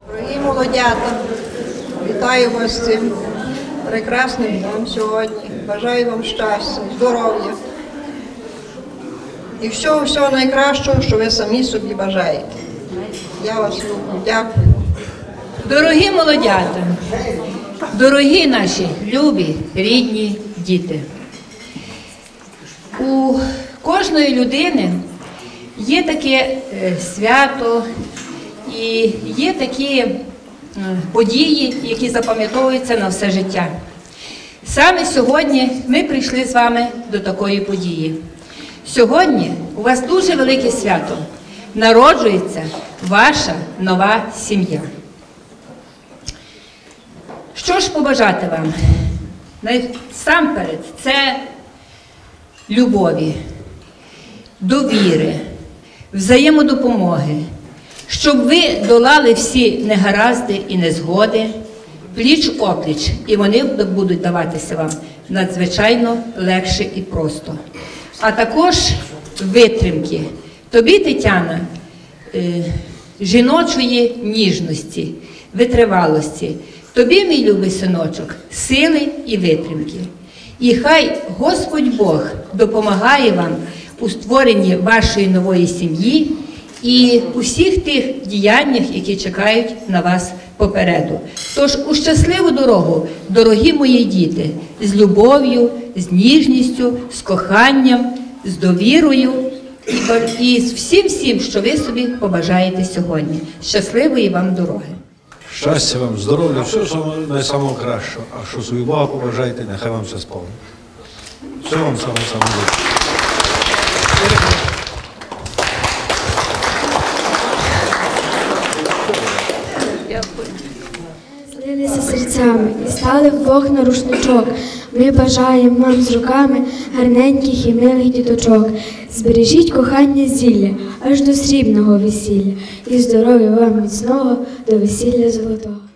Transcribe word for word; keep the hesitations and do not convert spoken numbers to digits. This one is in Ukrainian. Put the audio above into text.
Дорогі молодята, вітаю вас з цим прекрасним днем сьогодні. Бажаю вам щастя, здоров'я і всього-всього найкращого, що ви самі собі бажаєте. Я вас люблю. Дякую. Дорогі молодята, дорогі наші любі, рідні діти. У кожної людини є таке свято і є такі події, які запам'ятовуються на все життя. Саме сьогодні ми прийшли з вами до такої події. Сьогодні у вас дуже велике свято. Народжується ваша нова сім'я. Що ж побажати вам? Насамперед, це любові, довіри, взаємодопомоги, щоб ви долали всі негаразди і незгоди, пліч-опліч, і вони будуть даватися вам надзвичайно легше і просто. А також витримки. Тобі, Тетяна, жіночої ніжності, витривалості. Тобі, мій любий синочок, сили і витримки. І хай Господь Бог допомагає вам у створенні вашої нової сім'ї і у всіх тих діяннях, які чекають на вас попереду. Тож у щасливу дорогу, дорогі мої діти, з любов'ю, з ніжністю, з коханням, з довірою і з всім-всім, що ви собі побажаєте сьогодні. Щасливої вам дороги! Щастя вам, здоров'я, все найсамого кращого. А що собі Бога побажаєте, нехай вам все сповнить. Все вам саме-саме лучше. Злилися серцями і стали вдвох на рушничок. Ми бажаємо вам з руками гарненьких і милих діточок. Збережіть кохання зілля аж до срібного весілля і здоров'я вам міцного до весілля золотого.